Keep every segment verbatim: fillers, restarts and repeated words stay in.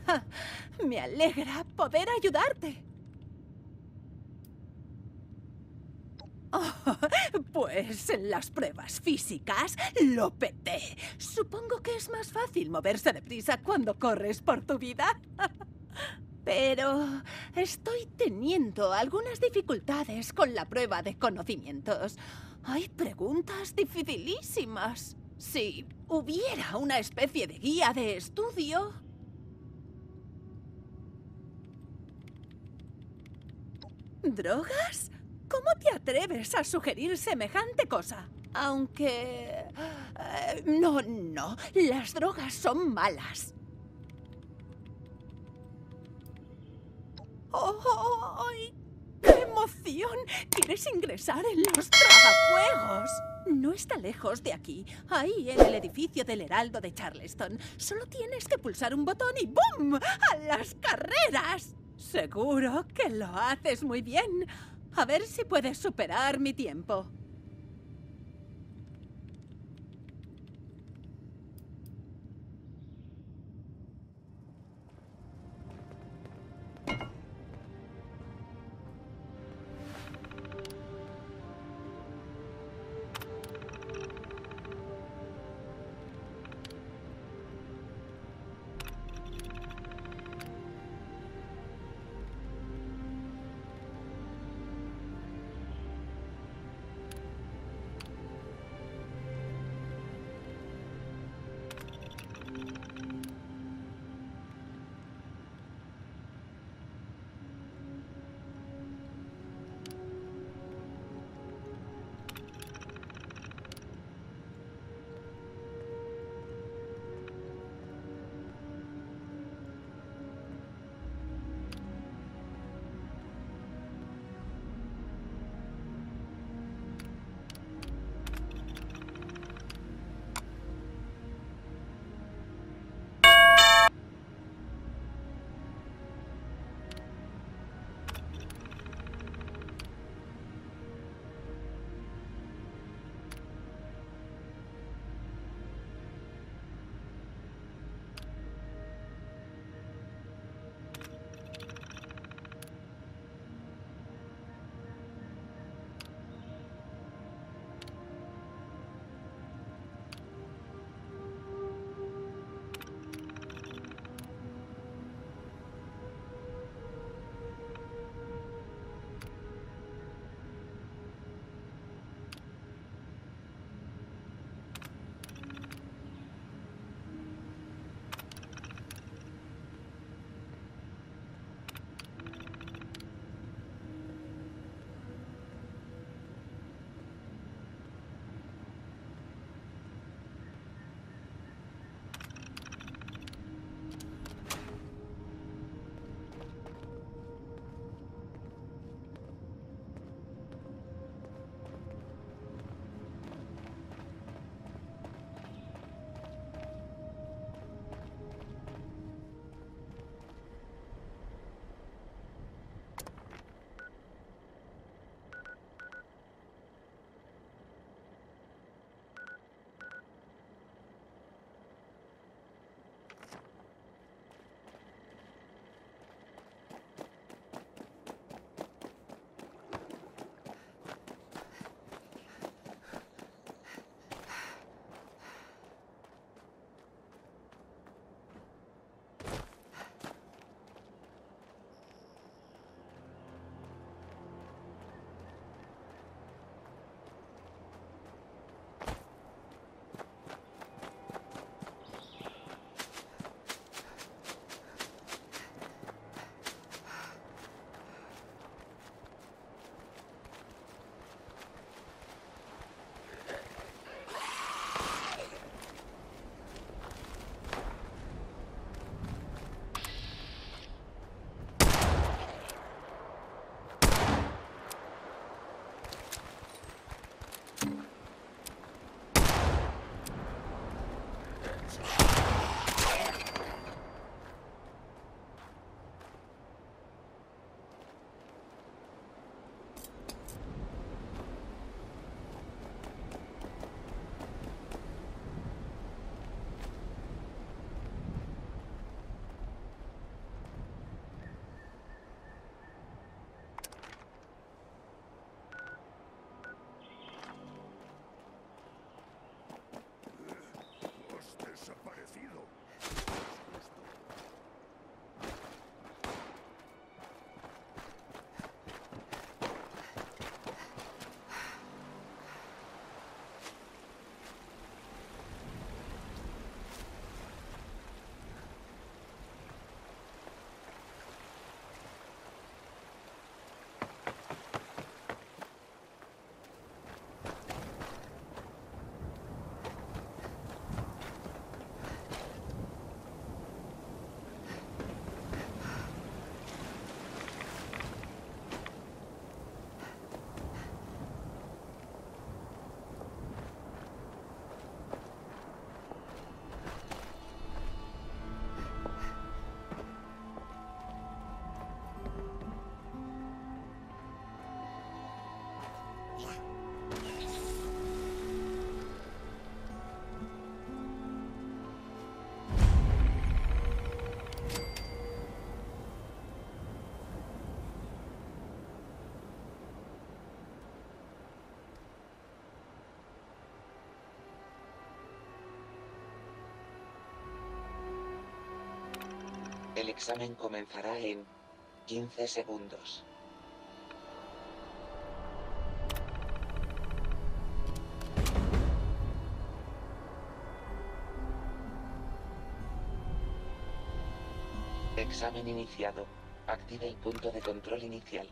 Me alegra poder ayudarte. Oh, pues en las pruebas físicas lo peté. Supongo que es más fácil moverse deprisa cuando corres por tu vida. Pero estoy teniendo algunas dificultades con la prueba de conocimientos. Hay preguntas dificilísimas. Si hubiera una especie de guía de estudio... ¿Drogas? ¿Cómo te atreves a sugerir semejante cosa? Aunque... eh, no, no. Las drogas son malas. ¡Oh! ¡Ay! ¡Qué emoción! ¿Quieres ingresar en los tragafuegos? No está lejos de aquí. Ahí, en el edificio del Heraldo de Charleston. Solo tienes que pulsar un botón y ¡bum! ¡A las carreras! Seguro que lo haces muy bien. A ver si puedes superar mi tiempo. examen comenzará en quince segundos. Examen iniciado. Active el punto de control inicial.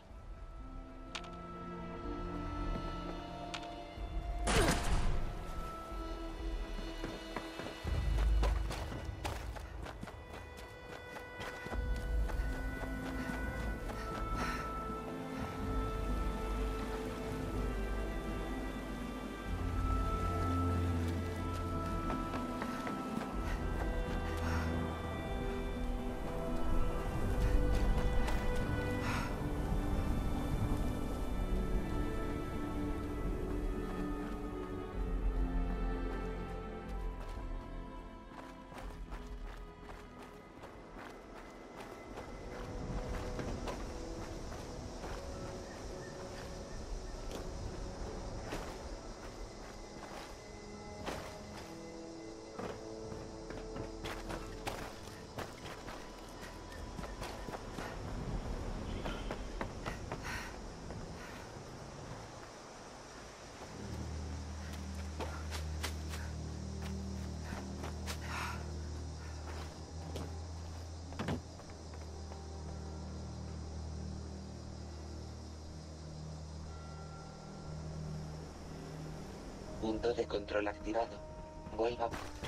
Punto de control activado. Vuelva.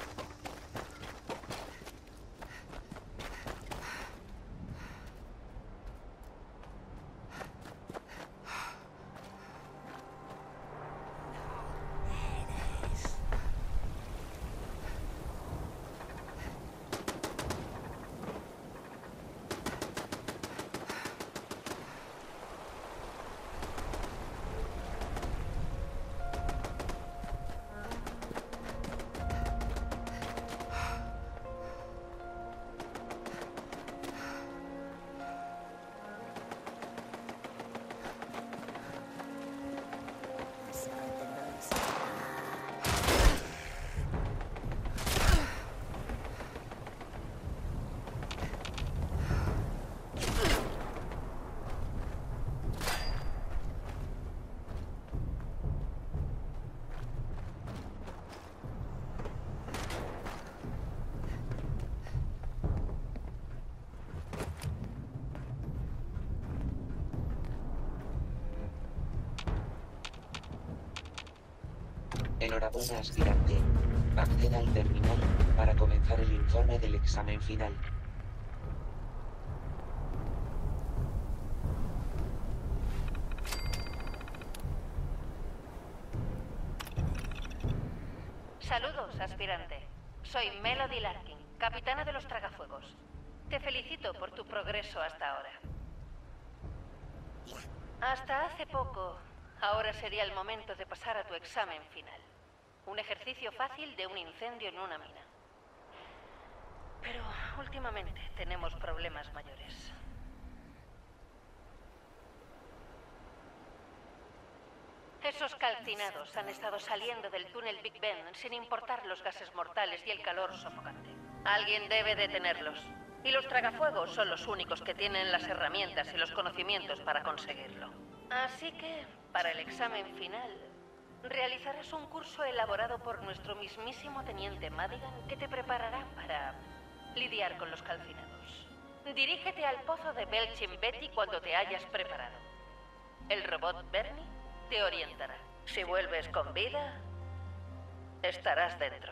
Enhorabuena, aspirante. Acceda al terminal para comenzar el informe del examen final. Saludos, aspirante. Soy Melody Larkin, capitana de los Tragafuegos. Te felicito por tu progreso hasta ahora. Hasta hace poco, ahora sería el momento de pasar a tu examen final. Un ejercicio fácil de un incendio en una mina. Pero últimamente tenemos problemas mayores. Esos calcinados han estado saliendo del túnel Big Ben sin importar los gases mortales y el calor sofocante. Alguien debe detenerlos. Y los tragafuegos son los únicos que tienen las herramientas y los conocimientos para conseguirlo. Así que, para el examen final, realizarás un curso elaborado por nuestro mismísimo teniente Madigan que te preparará para lidiar con los calcinados. Dirígete al pozo de Belchin Betty cuando te hayas preparado. El robot Bernie te orientará. Si vuelves con vida, estarás dentro.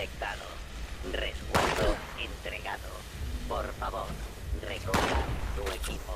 detectado. Resguardo entregado. Por favor, recoja tu equipo.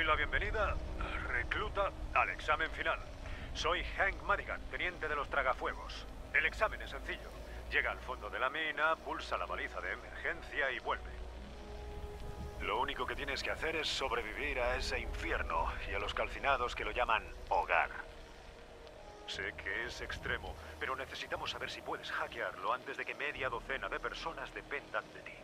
la bienvenida, recluta, al examen final. Soy Hank Madigan, teniente de los Tragafuegos. El examen es sencillo. Llega al fondo de la mina, pulsa la baliza de emergencia y vuelve. Lo único que tienes que hacer es sobrevivir a ese infierno y a los calcinados que lo llaman hogar. Sé que es extremo, pero necesitamos saber si puedes hackearlo antes de que media docena de personas dependan de ti.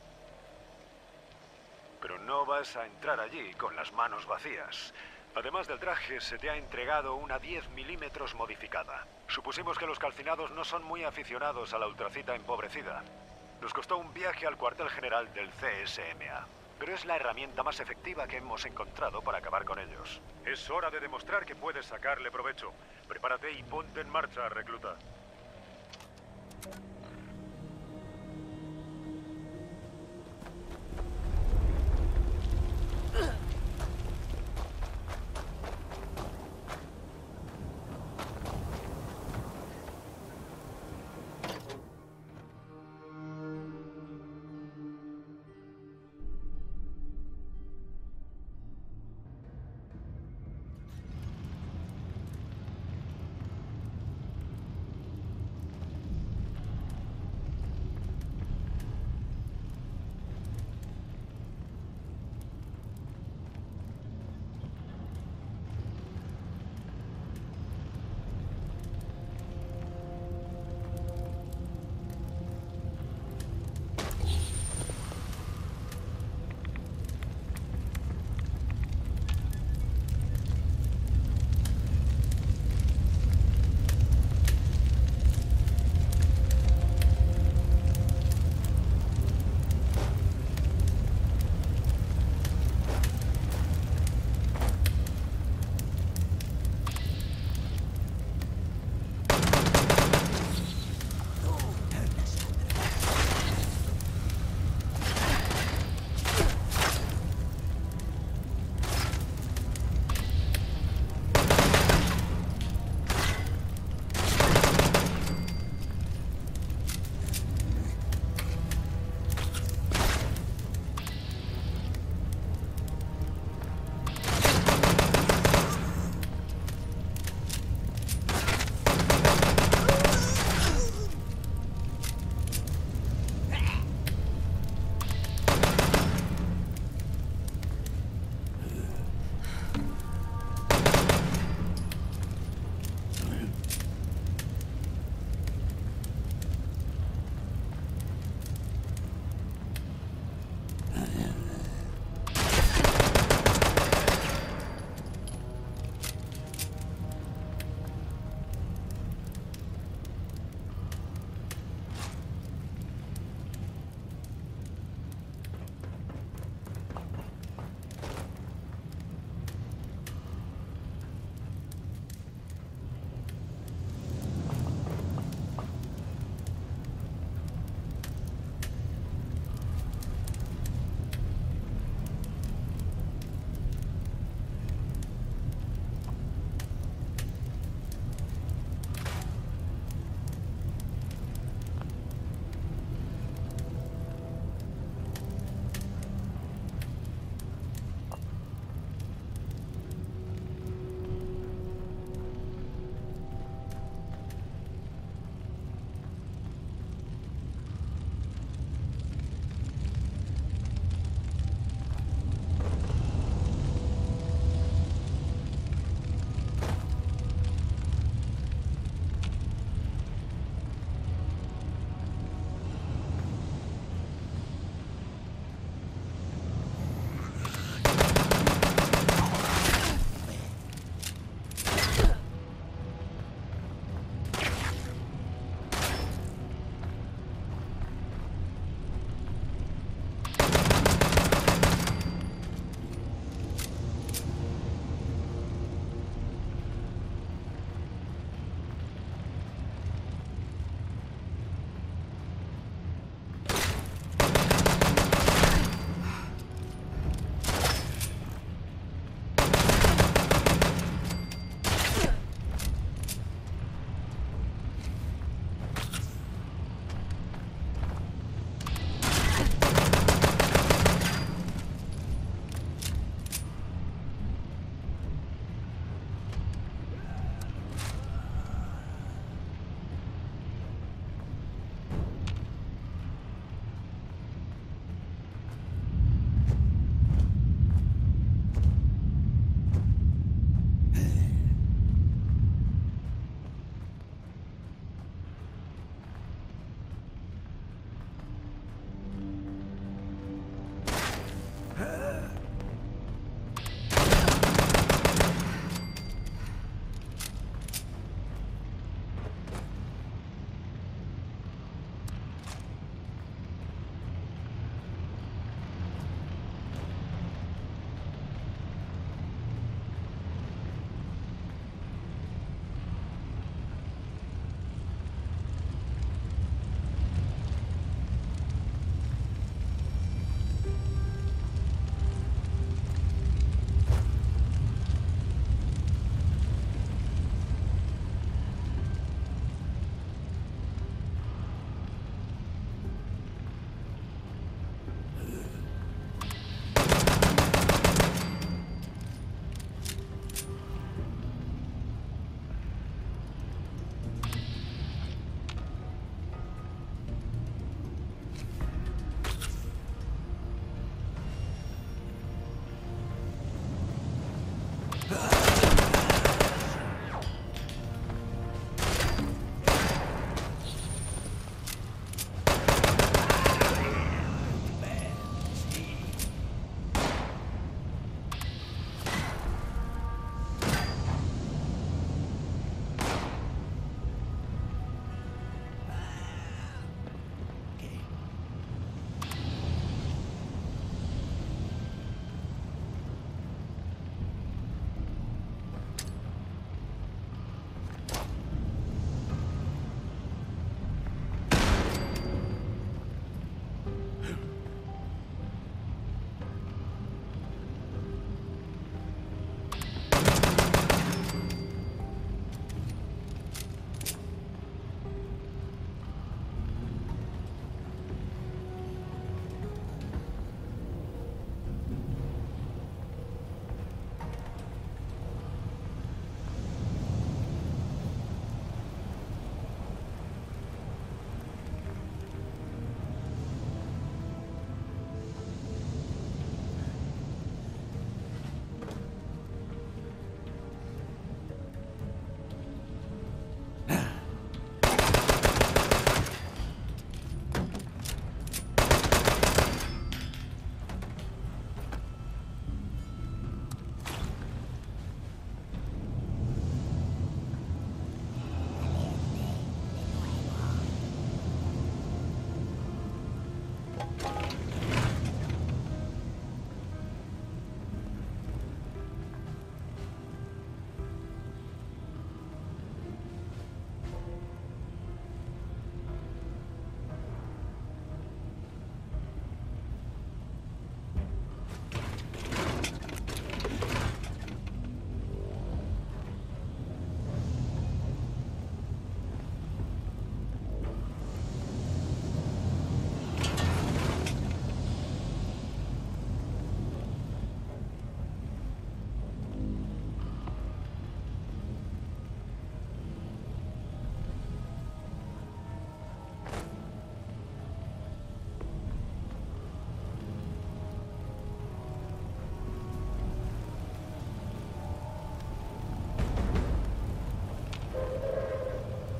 Pero no vas a entrar allí con las manos vacías. Además del traje, se te ha entregado una diez milímetros modificada. Supusimos que los calcinados no son muy aficionados a la ultracita empobrecida. Nos costó un viaje al cuartel general del C S M A. Pero es la herramienta más efectiva que hemos encontrado para acabar con ellos. Es hora de demostrar que puedes sacarle provecho. Prepárate y ponte en marcha, recluta.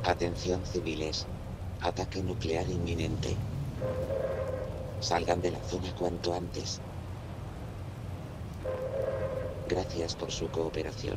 Atención civiles. Ataque nuclear inminente. Salgan de la zona cuanto antes. Gracias por su cooperación.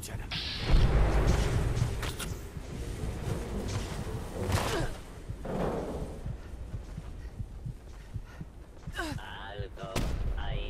escucharan. Alto, ahí.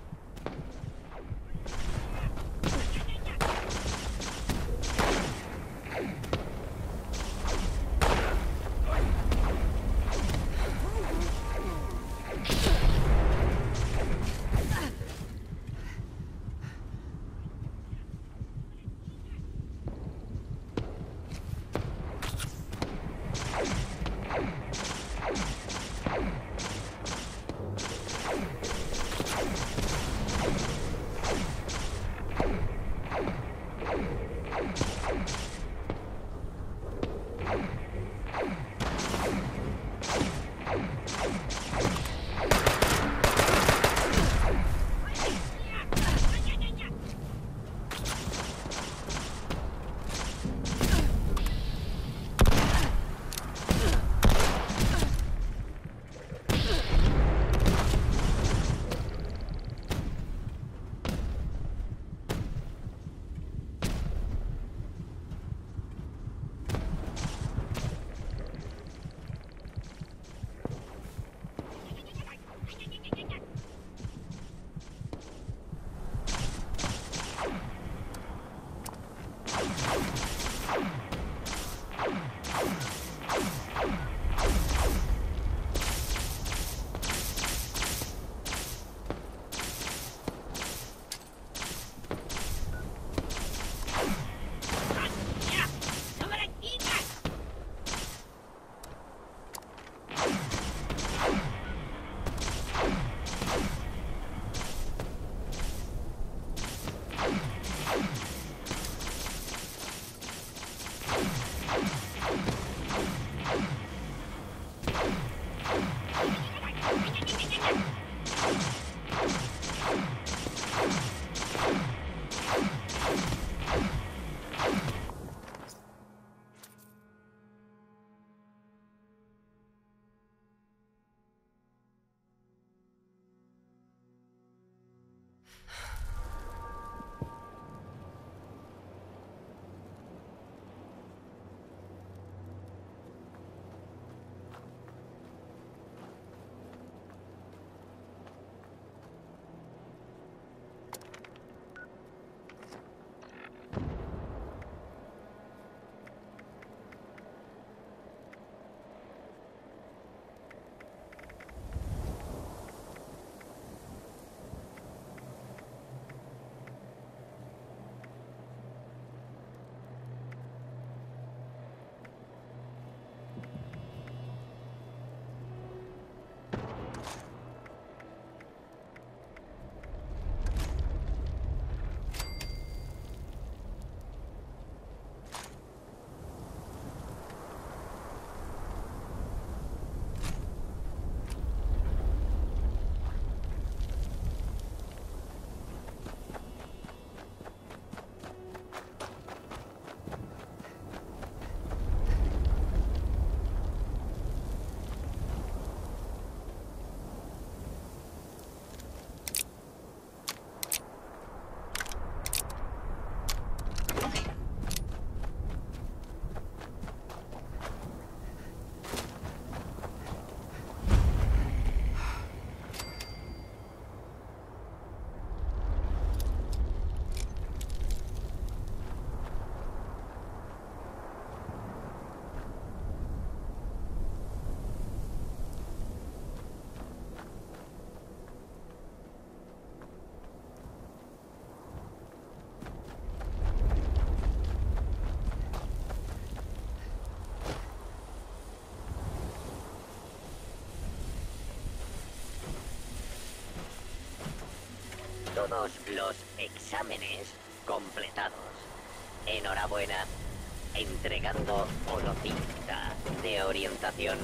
Todos los exámenes completados. Enhorabuena. Entregando holocista de orientación.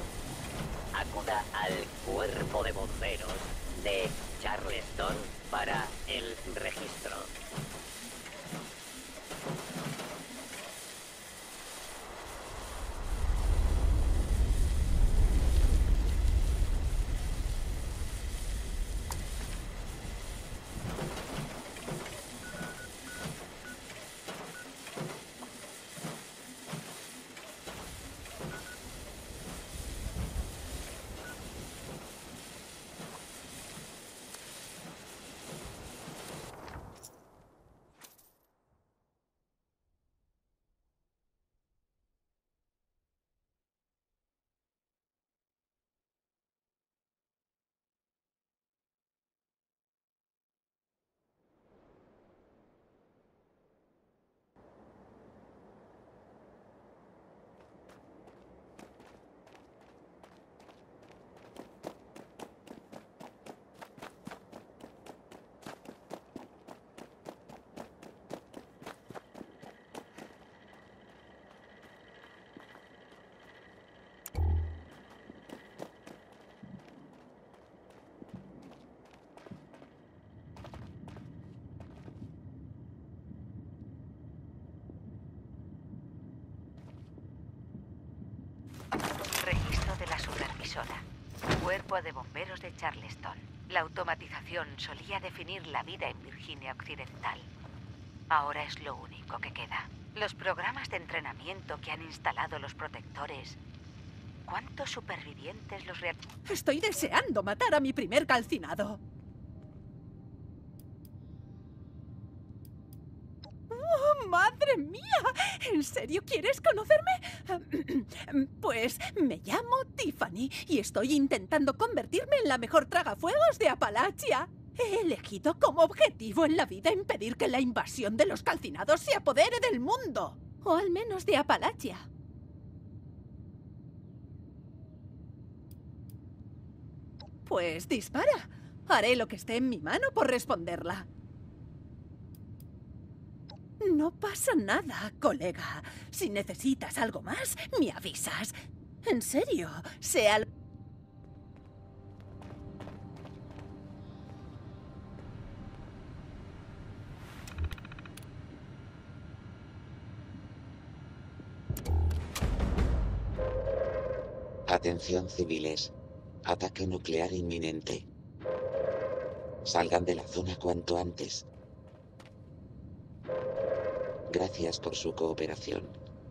Acuda al cuerpo de bomberos de Charleston para el registro. supervisora. Cuerpo de Bomberos de Charleston. La automatización solía definir la vida en Virginia Occidental. Ahora es lo único que queda. Los programas de entrenamiento que han instalado los protectores. ¿Cuántos supervivientes los real... Estoy deseando matar a mi primer calcinado. ¡Oh, madre mía! ¿En serio quieres conocerme? Pues me llamo Tiffany y estoy intentando convertirme en la mejor tragafuegos de Apalachia. He elegido como objetivo en la vida impedir que la invasión de los calcinados se apodere del mundo. O al menos de Apalachia. Pues dispara. Haré lo que esté en mi mano por responderla. No pasa nada, colega. Si necesitas algo más, me avisas. En serio, sea... Atención civiles. Ataque nuclear inminente. Salgan de la zona cuanto antes. Gracias por su cooperación.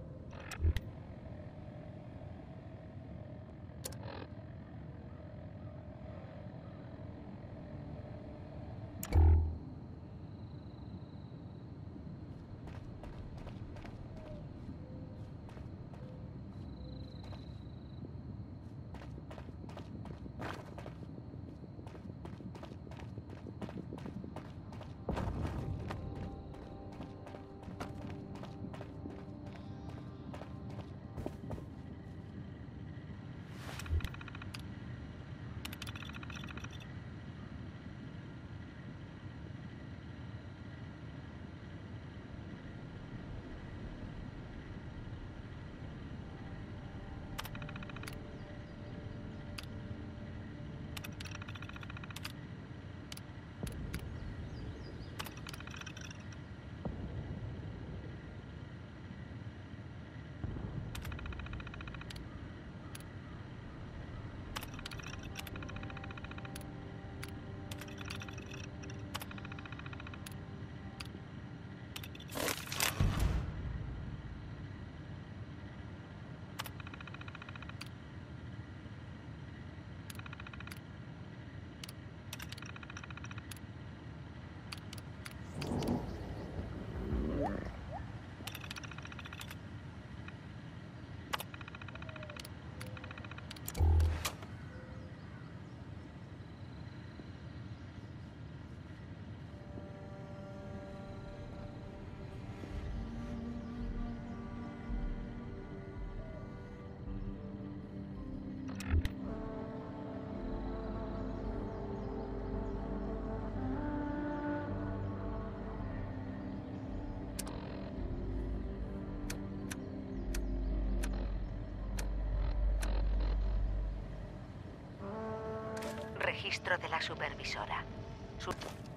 Registro de la supervisora. Su...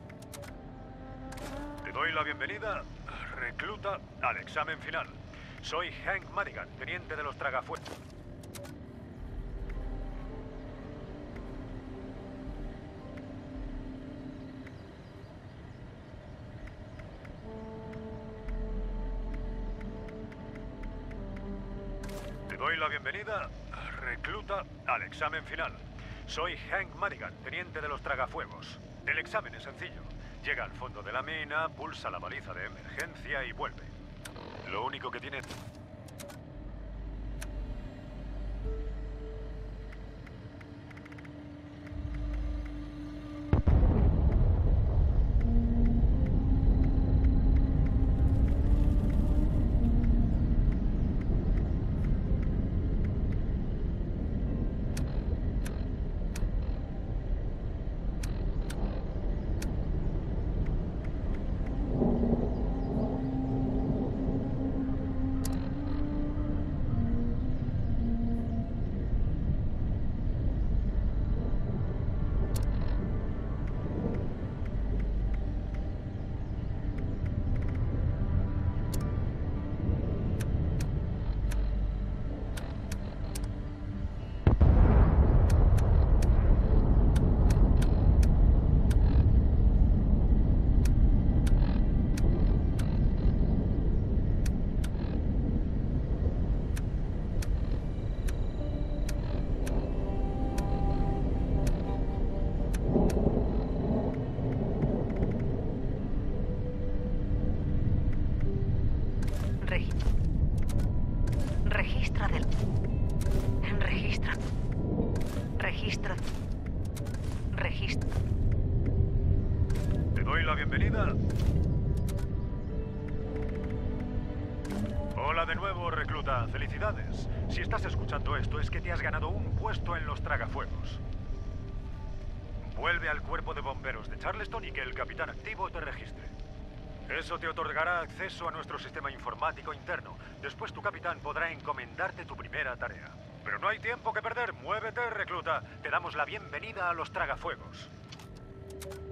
Te doy la bienvenida, recluta, al examen final. Soy Hank Madigan, teniente de los tragafuegos. Te doy la bienvenida, recluta, al examen final. Soy Hank Madigan, teniente de los tragafuegos. El examen es sencillo. Llega al fondo de la mina, pulsa la baliza de emergencia y vuelve. Lo único que tiene... doy la bienvenida. Hola de nuevo, recluta. Felicidades. Si estás escuchando esto es que te has ganado un puesto en los tragafuegos. Vuelve al cuerpo de bomberos de Charleston y que el capitán activo te registre. Eso te otorgará acceso a nuestro sistema informático interno. Después tu capitán podrá encomendarte tu primera tarea. Pero no hay tiempo que perder. Muévete, recluta. Te damos la bienvenida a los tragafuegos.